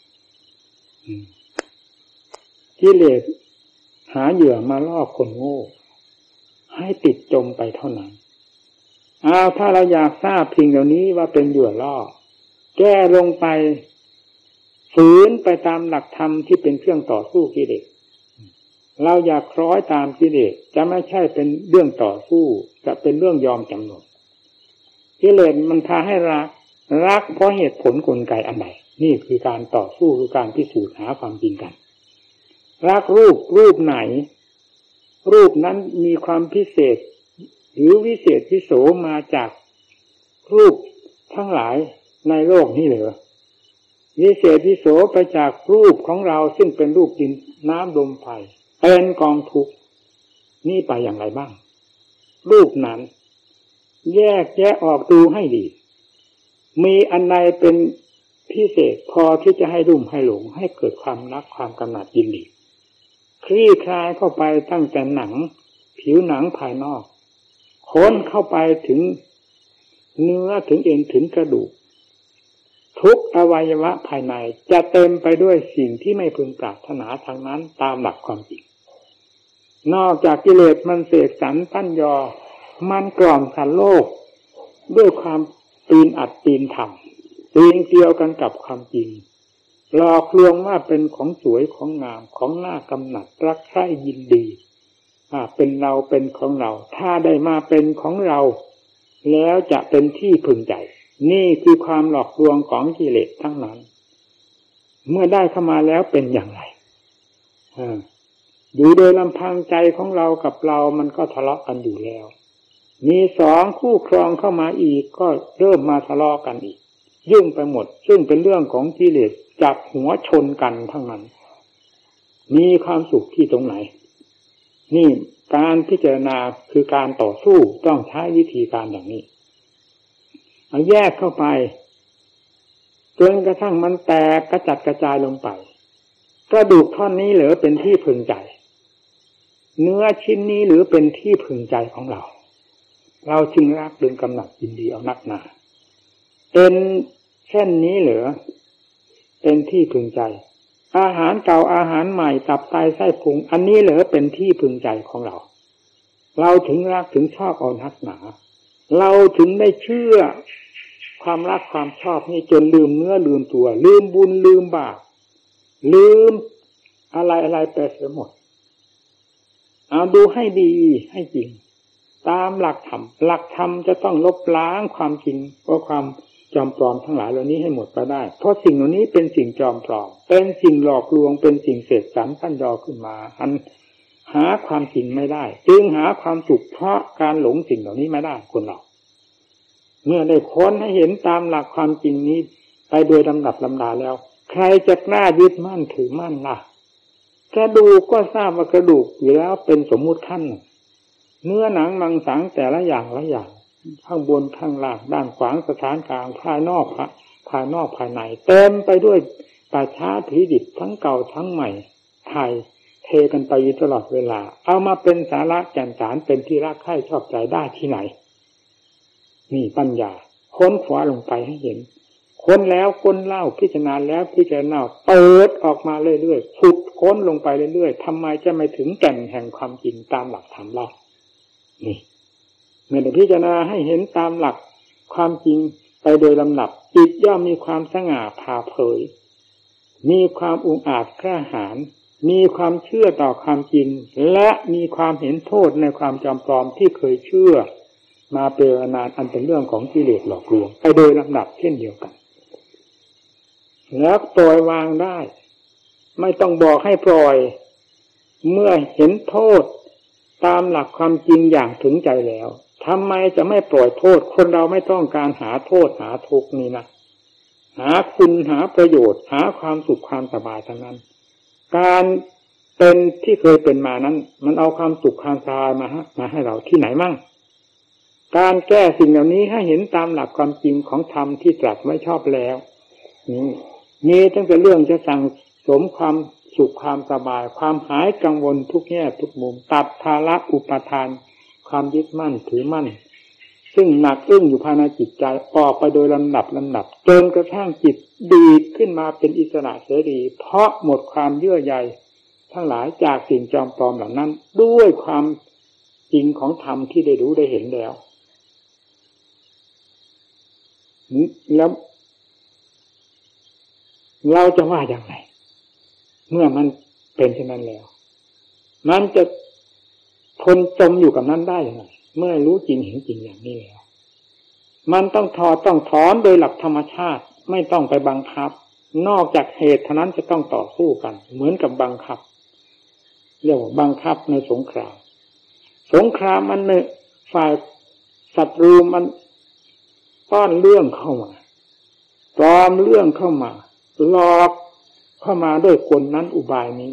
กิเลสหาเหยื่อมาล่อคนโง่ให้ติดจมไปเท่านั้นถ้าเราอยากทราบสิ่งเหล่านี้ว่าเป็นเหยื่อล่อแก้ลงไปฝืนไปตามหลักธรรมที่เป็นเครื่องต่อสู้กิเลสเราอยากคล้อยตามกิเลสจะไม่ใช่เป็นเรื่องต่อสู้จะเป็นเรื่องยอมจำนนกิเลสมันพาให้รักเพราะเหตุผลกลไกอันใดนี่คือการต่อสู้คือการพิสูจน์หาความจริงกันรักรูปไหนรูปนั้นมีความพิเศษหรือวิเศษวิโสมาจากรูปทั้งหลายในโลกนี้เหรอวิเศษวิโสไปจากรูปของเราซึ่งเป็นรูปดินน้ำลมไฟเป็นกองทุกข์นี่ไปอย่างไรบ้างรูปนั้นแยกแยะออกดูให้ดีมีอันใดเป็นพิเศษพอที่จะให้รุ่มให้หลงให้เกิดความรักความกำหนัดยินดีคลี่คลายเข้าไปตั้งแต่หนังผิวหนังภายนอกค้นเข้าไปถึงเนื้อถึงเอ็นถึงกระดูกทุกอวัยวะภายในจะเต็มไปด้วยสิ่งที่ไม่พึงปรารถนาทางนั้นตามหลักความจริงนอกจากกิเลสมันเสกสรรปั้นยอมันกล่อมสันโลกด้วยความปีนอัดปีนทำปีนเกี่ยวกันกับความจริงหลอกลวงว่าเป็นของสวยของงามของน่ากำหนัดรักใคร่ยินดีเป็นเราเป็นของเราถ้าได้มาเป็นของเราแล้วจะเป็นที่พึงใจนี่คือความหลอกลวงของกิเลสทั้งนั้นเมื่อได้เข้ามาแล้วเป็นอย่างไรอยู่โดยลำพังใจของเรากับเรามันก็ทะเลาะกันอยู่แล้วมีสองคู่ครองเข้ามาอีกก็เริ่มมาทะเลาะกันอีกยุ่งไปหมดซึ่งเป็นเรื่องของกิเลสจับหัวชนกันทั้งนั้นมีความสุขที่ตรงไหนนี่การพิจารณาคือการต่อสู้ต้องใช้วิธีการอย่างนี้เอาแยกเข้าไปจนกระทั่งมันแตกกระจัดกระจายลงไปกระดูกท่อนนี้เหลือเป็นที่พึงใจเนื้อชิ้นนี้หรือเป็นที่พึงใจของเราเราจึงรักดึงกำหนัดยินดีเอานักหนาเป็นเช่นนี้เหรอเป็นที่พึงใจอาหารเก่าอาหารใหม่ตับไตไส้พุงอันนี้เหรอเป็นที่พึงใจของเราเราถึงรักถึงชอบเอานักหนาเราถึงได้เชื่อความรักความชอบนี่จนลืมเนื้อลืมตัวลืมบุญลืมบาปลืมอะไรไปเสียหมดเอาดูให้ดีให้จริงตามหลักธรรมจะต้องลบล้างความจริงเพราะความจอมปลอมทั้งหลายเหล่านี้ให้หมดไปได้เพราะสิ่งเหล่านี้เป็นสิ่งจอมปลอมเป็นสิ่งหลอกลวงเป็นสิ่งเสกสรรปั้นยอขึ้นมาอันหาความจริงไม่ได้จึงหาความสุขเพราะการหลงสิ่งเหล่านี้ไม่ได้คนเราเมื่อได้ค้นให้เห็นตามหลักความจริงนี้ไปโดยลำดับลำดาแล้วใครจะกล้ายึดมั่นถือมั่นล่ะกระดูกก็ทราบว่ากระดูกอยู่แล้วเป็นสมมุติขั้นเนื้อหนังมังสังแต่ละอย่างข้างบนข้างล่างด้านขวางสถานกลางภายนอกภายในเต็มไปด้วยป่าช้าผีดิบทั้งเก่าทั้งใหม่ไทยเทกันไปตลอดเวลาเอามาเป็นสาระแก่นสารเป็นที่รักใคร่ชอบใจได้ที่ไหนนี่ปัญญาค้นคว้าลงไปให้เห็นค้นแล้วค้นเล่าพิจารณาแล้วพิจารณาเปิดออกมาเรื่อยๆขุดค้นลงไปเรื่อยๆทำไมจะไม่ถึงแก่นแห่งความจริงตามหลักธรรมเรานี่เมื่อได้พิจารณาให้เห็นตามหลักความจริงไปโดยลำดับจิตย่อมมีความสง่าผ่าเผยมีความองอาจกล้าหาญมีความเชื่อต่อความจริงและมีความเห็นโทษในความจำปลอมที่เคยเชื่อมาเป็นนานอันเป็นเรื่องของกิเลสหลอกลวงไปโดยลำดับเช่นเดียวกันแล้วปล่อยวางได้ไม่ต้องบอกให้ปล่อยเมื่อเห็นโทษตามหลักความจริงอย่างถึงใจแล้วทำไมจะไม่ปล่อยโทษคนเราไม่ต้องการหาโทษหาทุกข์นี่นะหาคุณหาประโยชน์หาความสุขความสบายทั้งนั้นการเป็นที่เคยเป็นมานั้นมันเอาความสุขความสบายมาให้เราที่ไหนมั่งการแก้สิ่งเหล่านี้ให้เห็นตามหลักความจริงของธรรมที่ตรัสไว้ชอบแล้วมีตั้งแต่เรื่องจะสั่งสมความสุขความสบายความหายกังวลทุกแง่ทุกมุมตัดภาระอุปทานความยึดมั่นถือมั่นซึ่งหนักอึ้งอยู่ภายในจิตใจออกไปโดยลำดับจนกระทั่งจิตดีดขึ้นมาเป็นอิสระเสรีเพราะหมดความเยื่อใยทั้งหลายจากสิ่งจอมปลอมเหล่านั้นด้วยความจริงของธรรมที่ได้รู้ได้เห็นแล้วเราจะว่าอย่างไรเมื่อมันเป็นเช่นนั้นแล้วมันจะทนจมอยู่กับนั้นได้อย่างไรเมื่อรู้จริงเห็นจริงอย่างนี้แล้วมันต้องถอนโดยหลักธรรมชาติไม่ต้องไปบังคับนอกจากเหตุเท่านั้นจะต้องต่อสู้กันเหมือนกับบังคับเรียกว่าบังคับในสงครามมันเนี่ยฝ่ายศัตรูมันป้อนเรื่องเข้ามาปลอมเรื่องเข้ามาหลอกเข้ามาด้วยกลนั้นอุบายนี้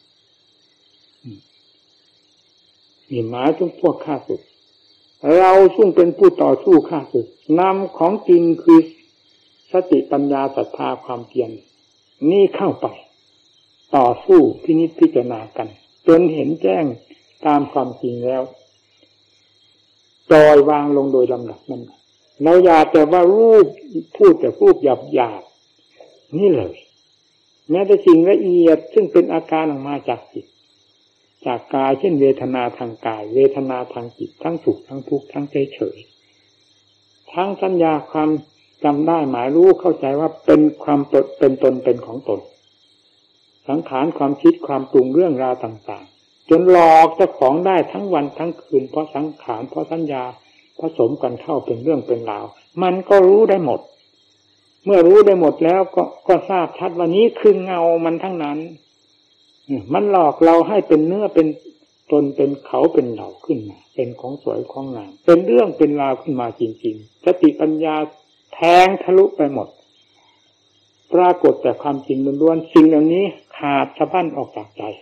นี่หมายถึงพวกข้าศึกเราซึ่งเป็นผู้ต่อสู้ข้าศึกนำของจริงคือสติปัญญาศรัทธาความเพียรนี่เข้าไปต่อสู้พินิจพิจารณากันจนเห็นแจ้งตามความจริงแล้วปล่อยวางลงโดยลำดับนั้นเราอย่าแต่ว่าพูดแต่รูปหยาบนี่เลยแม้แต่สิ่งละเอียดซึ่งเป็นอาการออกมาจากจิตจากกายเช่นเวทนาทางกายเวทนาทางจิตทั้งสุขทั้งทุกข์ทั้งเฉยทั้งสัญญาความจำได้หมายรู้เข้าใจว่าเป็นความเป็นตนเป็นของตนสังขารความคิดความปรุงเรื่องราวต่างๆจนหลอกเจ้าของได้ทั้งวันทั้งคืนเพราะสังขารเพราะสัญญาผสมกันเข้าเป็นเรื่องเป็นราวมันก็รู้ได้หมดเมื่อรู้ได้หมดแล้วก็ทราบชัดว่านี้คือเงามันทั้งนั้นมันหลอกเราให้เป็นเนื้อเป็นตนเป็นเขาเป็นเราขึ้นมาเป็นของสวยของงามเป็นเรื่องเป็นราวขึ้นมาจริงๆสติปัญญาแทงทะลุไปหมดปรากฏแต่ความจริงล้วนๆสิ่งเหล่านี้ขาดสะบั้นออกจากใจ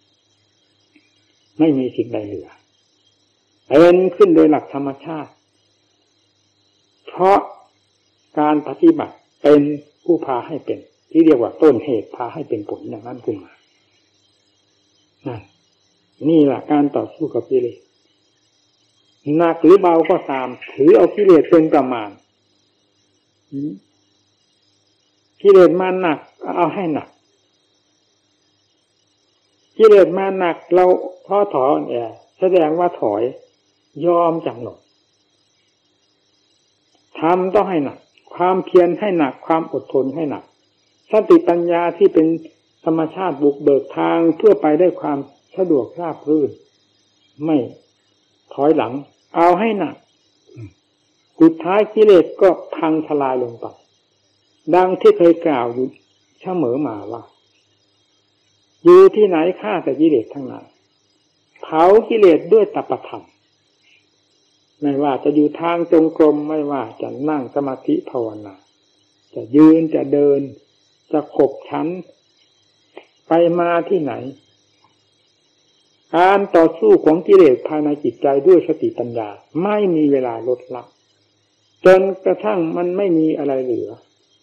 ไม่มีสิ่งใดเหลือเป็นขึ้นโดยหลักธรรมชาติเพราะการปฏิบัติเป็นผู้พาให้เป็นที่เรียกว่าต้นเหตุพาให้เป็นผลอย่างนั้นขึ้นมานี่แหละการต่อสู้กับกิเลสหนักหรือเบาก็ตามถือเอากิเลสเป็นประมาณกิเลสมาหนักเอาให้หนักกิเลสมาหนักเราท้อถอยอ่อนแอแสดงว่าถอยยอมจำนนทำต้องให้หนักความเพียรให้หนักความอดทนให้หนักสติปัญญาที่เป็นธรรมชาติบุกเบิกทางเพื่อไปได้ความสะดวกราบรื่นไม่ถอยหลังเอาให้หนักสุดท้ายกิเลสก็พังทลายลงไปดังที่เคยกล่าวอยู่เสมอมาว่าอยู่ที่ไหนฆ่าแต่กิเลสทั้งนั้นเผากิเลสด้วยตปธรรมไม่ว่าจะอยู่ทางจงกรมไม่ว่าจะนั่งสมาธิภาวนาจะยืนจะเดินจะขบฉันไปมาที่ไหนการต่อสู้ของกิเลสภายในจิตใจด้วยสติปัญญาไม่มีเวลาลดละจนกระทั่งมันไม่มีอะไรเหลือ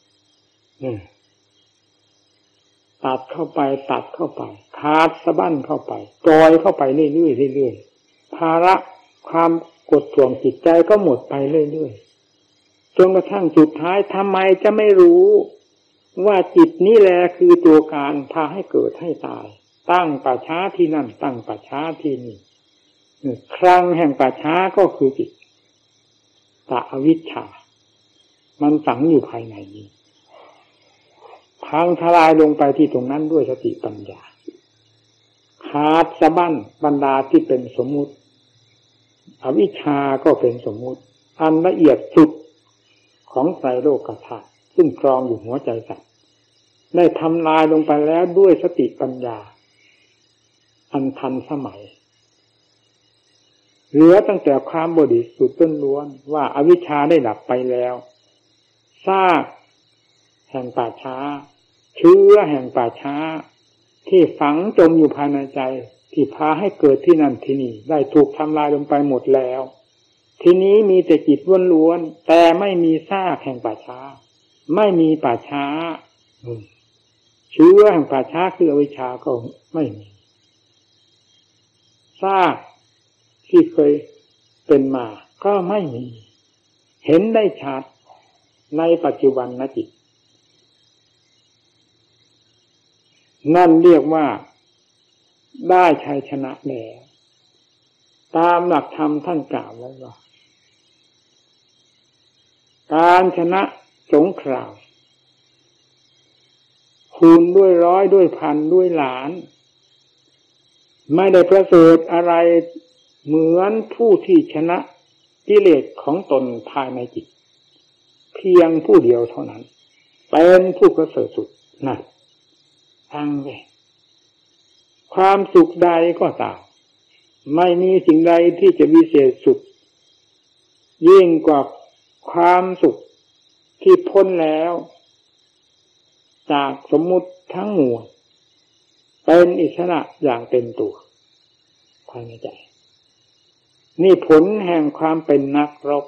ตัดเข้าไปขาดสะบั้นเข้าไปปล่อยเข้าไปเรื่อยๆภาระความกดท่วงจิตใจก็หมดไปเรื่อยๆจนกระทั่งสุดท้ายทำไมจะไม่รู้ว่าจิตนี้แหละคือตัวการพาให้เกิดให้ตายตั้งป่าช้าที่นั่นตั้งป่าช้าที่นี่ครั้งแห่งป่าช้าก็คือจิตตะอวิชชามันฝังอยู่ภายในนี้พังทลายลงไปที่ตรงนั้นด้วยสติปัญญาขาดสะบั้นบรรดาที่เป็นสมมุติอวิชชาก็เป็นสมมุติอันละเอียดสุดของไตรโลกธาตุซึ่งครองอยู่หัวใจสัตว์ได้ทำลายลงไปแล้วด้วยสติปัญญาอันทันสมัยเหลือตั้งแต่ความบริสุทธิ์ล้วนว่าอวิชชาได้ดับไปแล้วซากแห่งป่าช้าเชื้อแห่งป่าช้าที่ฝังจมอยู่ภายในใจที่พาให้เกิดที่นั่นที่นี่ได้ถูกทำลายลงไปหมดแล้วทีนี้มีแต่จิตล้วนๆแต่ไม่มีซากแห่งป่าช้าไม่มีป่าช้าเชื้อแห่งป่าช้าคืออวิชชาก็ไม่มีซากที่เคยเป็นมาก็ไม่มีเห็นได้ชัดในปัจจุบันนะจิตนั่นเรียกว่าได้ชัยชนะแล้วตามหลักธรรมท่านกล่าวไว้ว่าการชนะสงครามคูณด้วยร้อยด้วยพันด้วยล้านไม่ได้ประเสริฐอะไรเหมือนผู้ที่ชนะกิเลสของตนภายในจิตเพียงผู้เดียวเท่านั้นเป็นผู้ประเสริฐสุดนะฟังเลยความสุขใดก็ตามไม่มีสิ่งใดที่จะวิเศษสุดยิ่งกว่าความสุขที่พ้นแล้วจากสมมุติทั้งมวลเป็นอิสระอย่างเต็มตัวภายในใจนี่ผลแห่งความเป็นนักรบ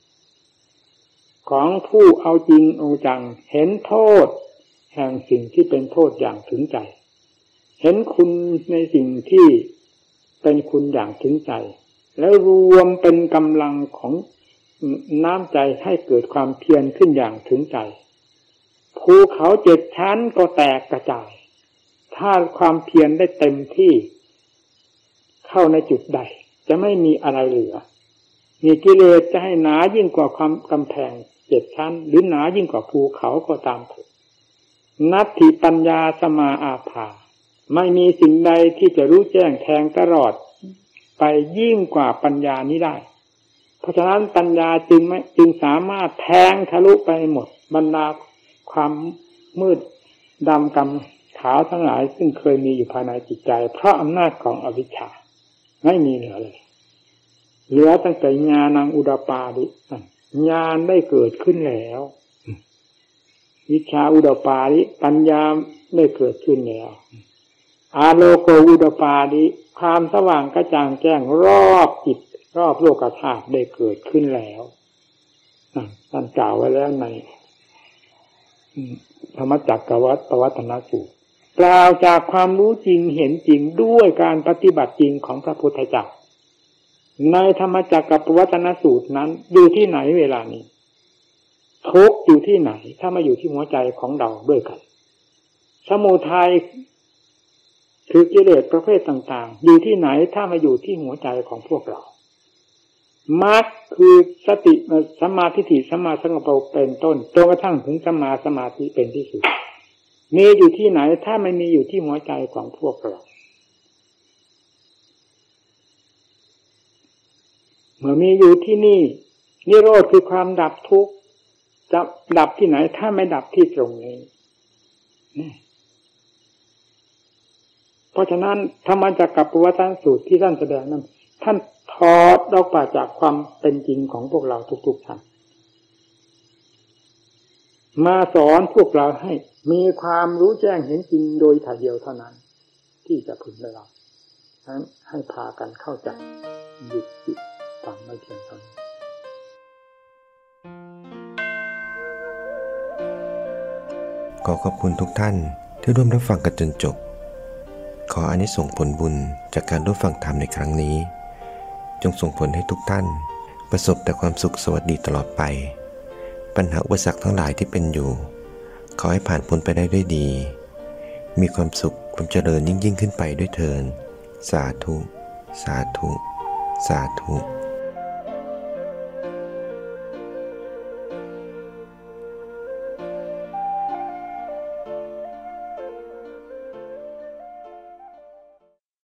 ของผู้เอาจริงเอาจังเห็นโทษแห่งสิ่งที่เป็นโทษอย่างถึงใจเห็นคุณในสิ่งที่เป็นคุณอย่างถึงใจแล้วรวมเป็นกำลังของน้ำใจให้เกิดความเพียรขึ้นอย่างถึงใจภูเขา7 ชั้นก็แตกกระจายถ้าความเพียรได้เต็มที่เข้าในจุดใดจะไม่มีอะไรเหลือมีกิเลสจะให้หนายิ่งกว่าความกำแพง7 ชั้นหรือหนายิ่งกว่าภูเขาก็ตามเถิดนัตถิปัญญาสมาอาภาไม่มีสิ่งใดที่จะรู้แจ้งแทงตลอดไปยิ่งกว่าปัญญานี้ได้เพราะฉะนั้นปัญญาจึงสามารถแทงทะลุไปหมดบรรดาความมืดดำกำขาวทั้งหลายซึ่งเคยมีอยู่ภายในจิตใจเพราะอำนาจของอวิชชาไม่มีเหลือเลยเหลือตั้งแต่ญาณังอุดปาดิญาณได้เกิดขึ้นแล้ววิชชาอุดปาดิปัญญาได้เกิดขึ้นแล้วอาโลโกอุดปาดิความสว่างกระจ่างแจ้งรอบจิตรอบโลกธาตุได้เกิดขึ้นแล้วท่านกล่าวไว้แล้วในธรรมจักรวัฏนสูตรกล่าวจากความรู้จริงเห็นจริงด้วยการปฏิบัติจริงของพระพุทธเจ้าในธรรมจักรกับปวัตตนสูตรนั้นอยู่ที่ไหนเวลานี้ทุกข์อยู่ที่ไหนถ้ามาอยู่ที่หัวใจของเราด้วยกันสมุทัยคือกิเลสประเภทต่างๆอยู่ที่ไหนถ้ามาอยู่ที่หัวใจของพวกเรามรรคคือสติสัมมาทิฏฐิสัมมาสังกัปปะเป็นต้นจนกระทั่งถึงสัมมาสมาธิเป็นที่สุดมีอยู่ที่ไหนถ้าไม่มีอยู่ที่หัวใจของพวกเราเมื่อมีอยู่ที่นี่นิโรธคือความดับทุกข์จะดับที่ไหนถ้าไม่ดับที่ตรงนี้เพราะฉะนั้นธรรมจักรกับปวัตตนสูตรที่ท่านแสดงนั้นท่านถอดออกมาจากความเป็นจริงของพวกเราทุกๆท่านมาสอนพวกเราให้มีความรู้แจ้งเห็นจริงโดยถ่ายเดียวเท่านั้นที่จะพึงได้รับฉะนั้นให้พากันเข้าใจหยุดจิตฟังไม่เพียงเท่านี้ขอขอบคุณทุกท่านที่ร่วมรับฟังกันจนจบขออานิสงส์ผลบุญจากการร่วมฟังธรรมในครั้งนี้จงส่งผลให้ทุกท่านประสบแต่ความสุขสวัสดีตลอดไปปัญหาอุปสรรคทั้งหลายที่เป็นอยู่ขอให้ผ่านพ้นไปได้ด้วยดีมีความสุขความเจริญยิ่งขึ้นไปด้วยเถิดสาธุสาธุสาธุ